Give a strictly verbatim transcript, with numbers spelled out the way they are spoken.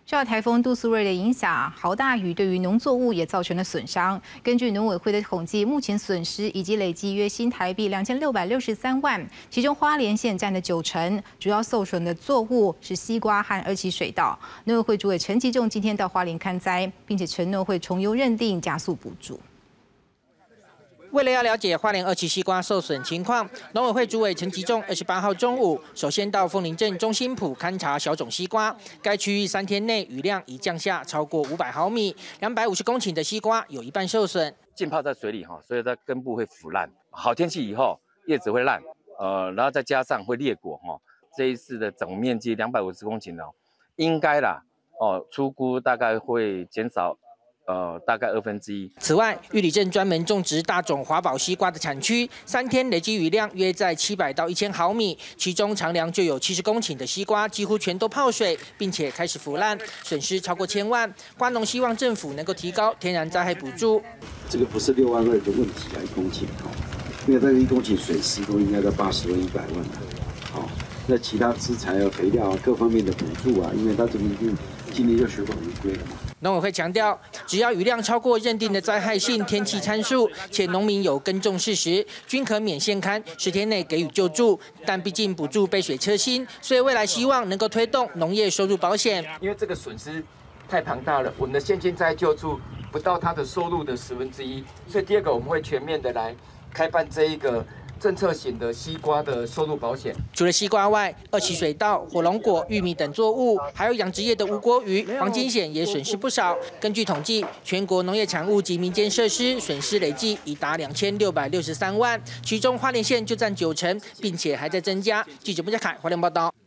受到台风杜苏芮的影响，豪大雨对于农作物也造成了损伤。根据农委会的统计，目前损失已经累计约新台币两千六百六十三万，其中花莲县占了九成。主要受损的作物是西瓜和二期水稻。农委会主委陈吉仲今天到花莲勘灾，并且承诺会重优认定，加速补助。 为了要了解花莲二期西瓜受损情况，农委会主委陈吉仲二十八号中午首先到凤林镇中心埔勘察小种西瓜。该区域三天内雨量已降下超过五百毫米，两百五十公顷的西瓜有一半受损。 浸泡在水里哈，所以它根部会腐烂。好天气以后，叶子会烂，呃，然后再加上会裂果哈。这一次的总面积两百五十公顷哦，应该啦哦，初估大概会减少。 呃，大概二分之一。 此外，玉里镇专门种植大种华宝西瓜的产区，三天累积雨量约在七百到一千毫米，其中长良就有七十公顷的西瓜几乎全都泡水，并且开始腐烂，损失超过千万。瓜农希望政府能够提高天然灾害补助。 这个不是六万二的问题啊，一公顷哈，因为这个一公顷水施都应该在八十万、一百万的，好，那其他资材啊、肥料啊各方面的补助啊，因为它这个一定今年就血本无归了嘛。 农委会强调，只要雨量超过认定的灾害性天气参数，且农民有耕种事实，均可免现勘，十天内给予救助。但毕竟补助杯水车薪，所以未来希望能够推动农业收入保险。 因为这个损失太庞大了，我们的现金灾救助不到他的收入的十分之一，所以第二个我们会全面的来开办这一个。 政策型的西瓜的收入保险， 除了西瓜外，二期水稻、火龙果、玉米等作物，还有养殖业的无国鱼、黄金蚬也损失不少。根据统计，全国农业产物及民间设施损失累计已达两千六百六十三万，其中花莲县就占九成，并且还在增加。记者穆家凯花莲报道。